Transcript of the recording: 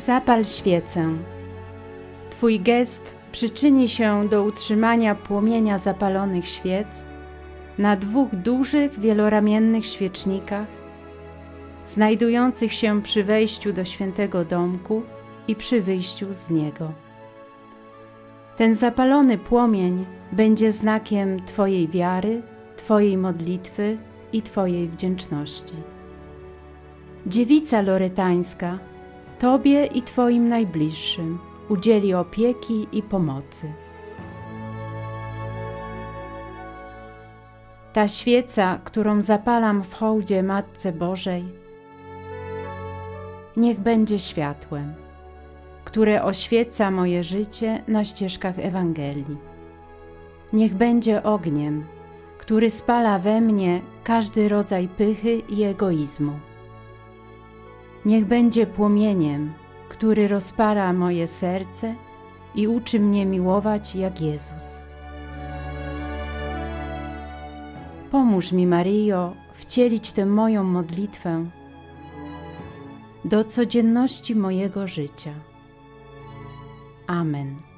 Zapal świecę. Twój gest przyczyni się do utrzymania płomienia zapalonych świec na 2 dużych, wieloramiennych świecznikach, znajdujących się przy wejściu do świętego domku i przy wyjściu z niego. Ten zapalony płomień będzie znakiem Twojej wiary, Twojej modlitwy i Twojej wdzięczności. Dziewica Loretańska Tobie i Twoim najbliższym udzieli opieki i pomocy. Ta świeca, którą zapalam w hołdzie Matce Bożej, niech będzie światłem, które oświeca moje życie na ścieżkach Ewangelii. Niech będzie ogniem, który spala we mnie każdy rodzaj pychy i egoizmu. Niech będzie płomieniem, który rozpala moje serce i uczy mnie miłować jak Jezus. Pomóż mi, Maryjo, wcielić tę moją modlitwę do codzienności mojego życia. Amen.